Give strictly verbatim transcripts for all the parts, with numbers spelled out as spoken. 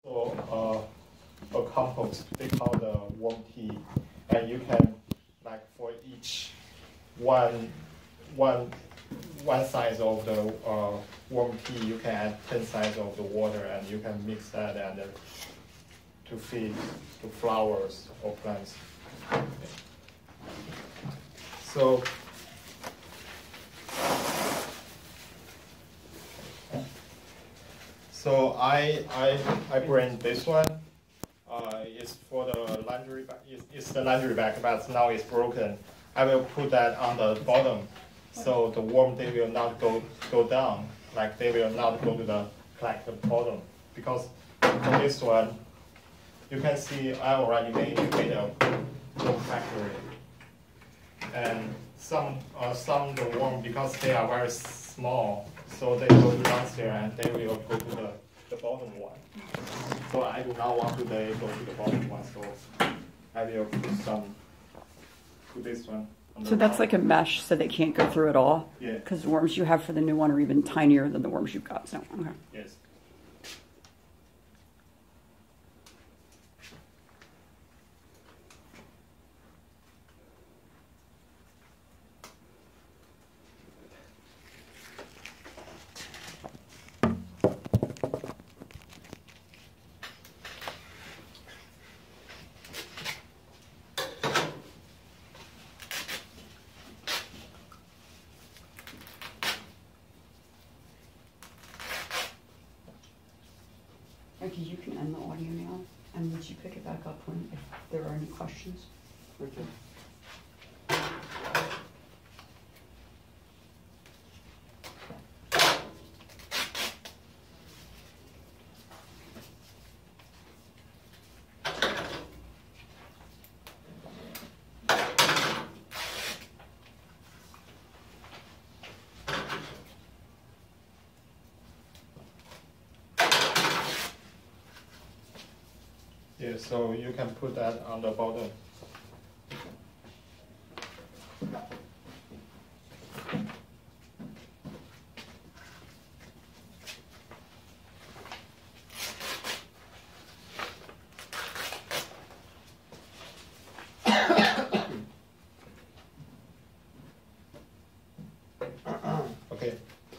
also uh, a compost. They call the worm tea, and you can like for each one one one size of the uh, worm tea, you can add ten size of the water, and you can mix that and uh, to feed to flowers or plants. So. So I I I bring this one. Uh, it's for the laundry bag. It's, it's the laundry bag, but now it's broken. I will put that on the bottom, so the worm they will not go go down. Like they will not go to the like the bottom, because for this one, you can see I already made made a worm factory, and some uh, some the worm, because they are very small, so they go downstairs and they will go to the, the bottom one. So I do not want to they go to the bottom one, so I will put some to this one. So that's like a mesh so they can't go through it all? Yeah. Because the worms you have for the new one are even tinier than the worms you've got. So, okay. Yes. Okay, you can end the audio now, and once you pick it back up when if there are any questions. Okay. Yeah, so you can put that on the bottom. Okay.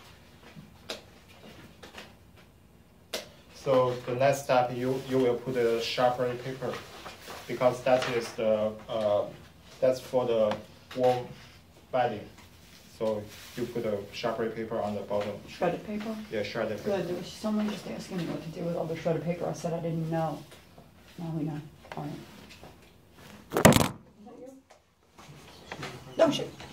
So the next step, you, you will put a sharper paper, because that is the uh, that's for the worm bedding. So you put a sharper paper on the bottom. Shredded paper? Yeah, shredded paper. Good. There was someone just asking me what to do with all the shredded paper. I said I didn't know. Now we know. All right. Is that you? No, shit.